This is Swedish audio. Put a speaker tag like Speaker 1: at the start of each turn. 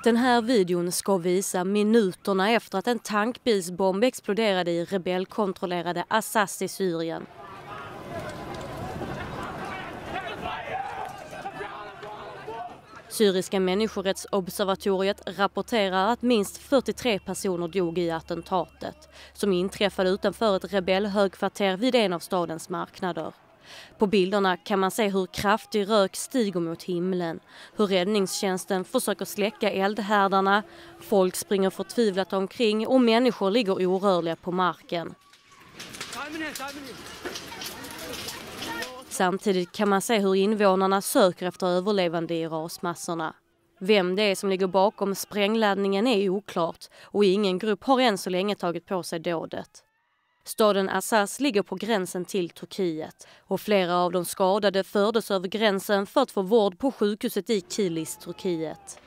Speaker 1: Den här videon ska visa minuterna efter att en tankbilsbomb exploderade i rebellkontrollerade Assas i Syrien. Syriska människorättsobservatoriet rapporterar att minst 43 personer dog i attentatet, som inträffade utanför ett rebellhögkvarter vid en av stadens marknader. På bilderna kan man se hur kraftig rök stiger mot himlen, hur räddningstjänsten försöker släcka eldhärdarna, folk springer förtvivlat omkring och människor ligger orörliga på marken. Samtidigt kan man se hur invånarna söker efter överlevande i rasmassorna. Vem det är som ligger bakom sprängladdningen är oklart och ingen grupp har än så länge tagit på sig dådet. Staden Assas ligger på gränsen till Turkiet och flera av de skadade fördes över gränsen för att få vård på sjukhuset i Kilis, Turkiet.